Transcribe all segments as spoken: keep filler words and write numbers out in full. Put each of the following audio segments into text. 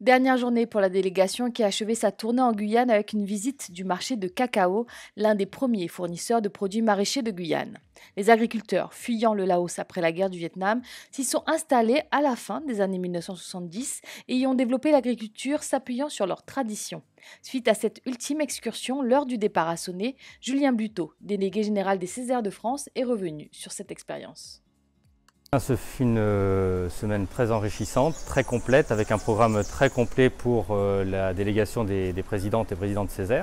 Dernière journée pour la délégation qui a achevé sa tournée en Guyane avec une visite du marché de cacao, l'un des premiers fournisseurs de produits maraîchers de Guyane. Les agriculteurs, fuyant le Laos après la guerre du Vietnam, s'y sont installés à la fin des années mille neuf cent soixante-dix et y ont développé l'agriculture s'appuyant sur leurs traditions. Suite à cette ultime excursion, l'heure du départ a sonné. Julien Buteau, délégué général des Césaires de France, est revenu sur cette expérience. Ce fut une semaine très enrichissante, très complète, avec un programme très complet pour la délégation des, des présidentes et présidents de Césaire.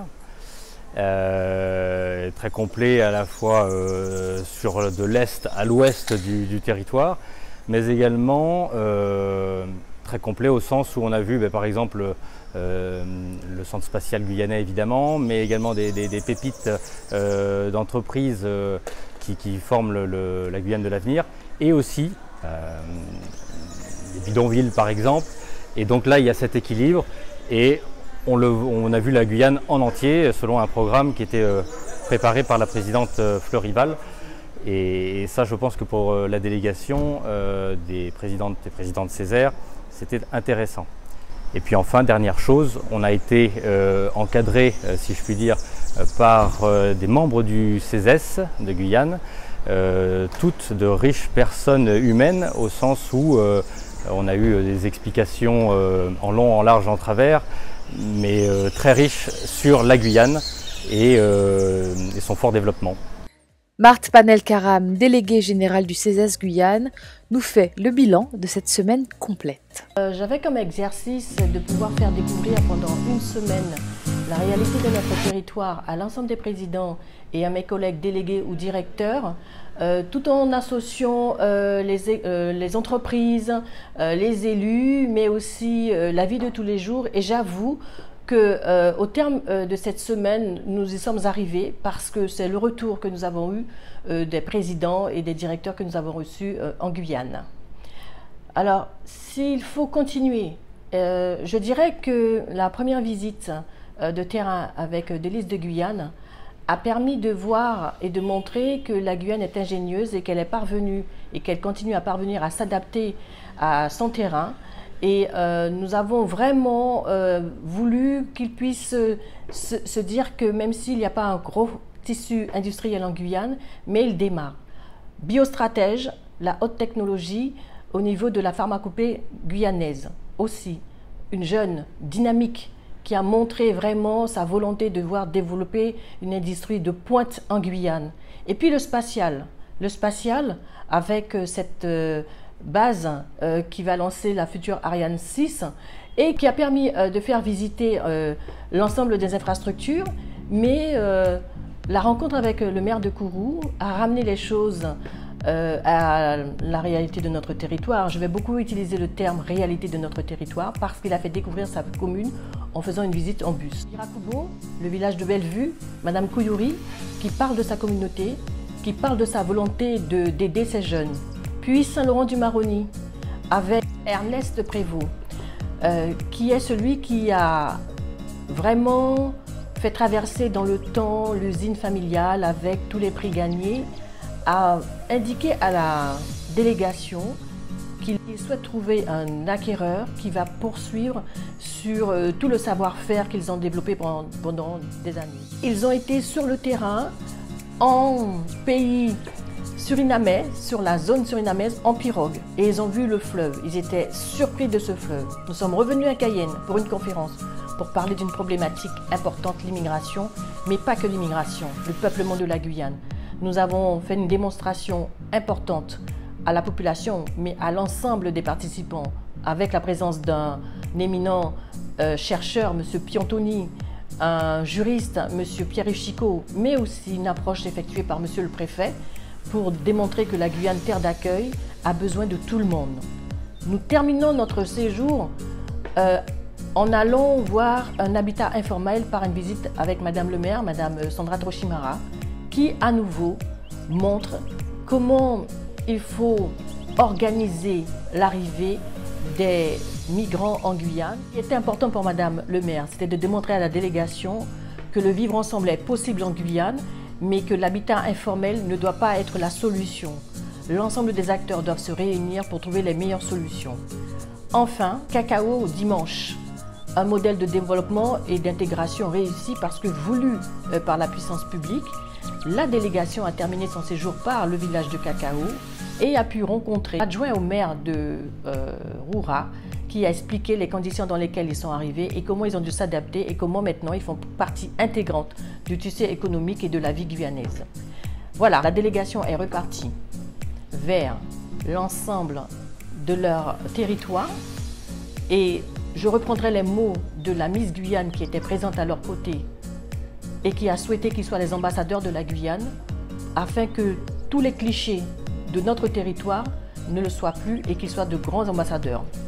Euh, très complet à la fois euh, sur de l'est à l'ouest du, du territoire, mais également euh, très complet au sens où on a vu bah, par exemple euh, le centre spatial guyanais évidemment, mais également des, des, des pépites euh, d'entreprises euh, qui, qui forment le, le, la Guyane de l'avenir, et aussi euh, les bidonvilles par exemple. Et donc là il y a cet équilibre et On, le, on a vu la Guyane en entier selon un programme qui était euh, préparé par la présidente euh, Fleur Rival. Et, et ça, je pense que pour euh, la délégation euh, des présidentes et présidents de Césaire, c'était intéressant. Et puis enfin, dernière chose, on a été euh, encadré, euh, si je puis dire, euh, par euh, des membres du C E S de Guyane, euh, toutes de riches personnes humaines, au sens où euh, on a eu des explications euh, en long, en large, en travers, mais euh, très riche sur la Guyane et, euh, et son fort développement. Marthe Panel-Karam, déléguée générale du C E S Guyane, nous fait le bilan de cette semaine complète. Euh, J'avais comme exercice de pouvoir faire découvrir pendant une semaine la réalité de notre territoire à l'ensemble des présidents et à mes collègues délégués ou directeurs, euh, tout en associant euh, les, euh, les entreprises, euh, les élus, mais aussi euh, la vie de tous les jours. Et j'avoue qu'au euh, terme euh, de cette semaine, nous y sommes arrivés parce que c'est le retour que nous avons eu euh, des présidents et des directeurs que nous avons reçus euh, en Guyane. Alors, s'il faut continuer, euh, je dirais que la première visite euh, de terrain avec euh, Délices de Guyane a permis de voir et de montrer que la Guyane est ingénieuse et qu'elle est parvenue et qu'elle continue à parvenir à s'adapter à son terrain. Et euh, nous avons vraiment euh, voulu qu'ils puissent euh, se, se dire que même s'il n'y a pas un gros tissu industriel en Guyane, mais il démarre. Biostratège, la haute technologie au niveau de la pharmacopée guyanaise. Aussi, une jeune dynamique qui a montré vraiment sa volonté de voir développer une industrie de pointe en Guyane. Et puis le spatial. Le spatial avec cette euh, base euh, qui va lancer la future Ariane six et qui a permis euh, de faire visiter euh, l'ensemble des infrastructures, mais euh, la rencontre avec le maire de Kourou a ramené les choses euh, à la réalité de notre territoire. Je vais beaucoup utiliser le terme réalité de notre territoire parce qu'il a fait découvrir sa commune en faisant une visite en bus. Irakubo, le village de Bellevue, Madame Kouyouri, qui parle de sa communauté, qui parle de sa volonté d'aider ces jeunes. Puis Saint-Laurent-du-Maroni, avec Ernest Prévost, euh, qui est celui qui a vraiment fait traverser dans le temps l'usine familiale avec tous les prix gagnés, a indiqué à la délégation qu'il souhaite trouver un acquéreur qui va poursuivre sur euh, tout le savoir-faire qu'ils ont développé pendant, pendant des années. Ils ont été sur le terrain, en pays surinamais, sur la zone surinamaise, en pirogue. Et ils ont vu le fleuve. Ils étaient surpris de ce fleuve. Nous sommes revenus à Cayenne pour une conférence pour parler d'une problématique importante, l'immigration, mais pas que l'immigration, le peuplement de la Guyane. Nous avons fait une démonstration importante à la population, mais à l'ensemble des participants, avec la présence d'un éminent euh, chercheur, M. Piantoni, un juriste, M. Pierre Chicot, mais aussi une approche effectuée par M. le préfet, pour démontrer que la Guyane, terre d'accueil, a besoin de tout le monde. Nous terminons notre séjour euh, en allant voir un habitat informel par une visite avec Madame le maire, Madame Sandra Trochimara, qui à nouveau montre comment il faut organiser l'arrivée des migrants en Guyane. Ce qui était important pour Madame le maire, c'était de démontrer à la délégation que le vivre ensemble est possible en Guyane, mais que l'habitat informel ne doit pas être la solution. L'ensemble des acteurs doivent se réunir pour trouver les meilleures solutions. Enfin, cacao dimanche. un modèle de développement et d'intégration réussi parce que voulu euh, par la puissance publique. La délégation a terminé son séjour par le village de Cacao et a pu rencontrer l'adjoint au maire de euh, Roura qui a expliqué les conditions dans lesquelles ils sont arrivés et comment ils ont dû s'adapter et comment maintenant ils font partie intégrante du tissu économique et de la vie guyanaise. Voilà, la délégation est repartie vers l'ensemble de leur territoire et je reprendrai les mots de la Miss Guyane qui était présente à leur côté et qui a souhaité qu'ils soient les ambassadeurs de la Guyane afin que tous les clichés de notre territoire ne le soient plus et qu'ils soient de grands ambassadeurs.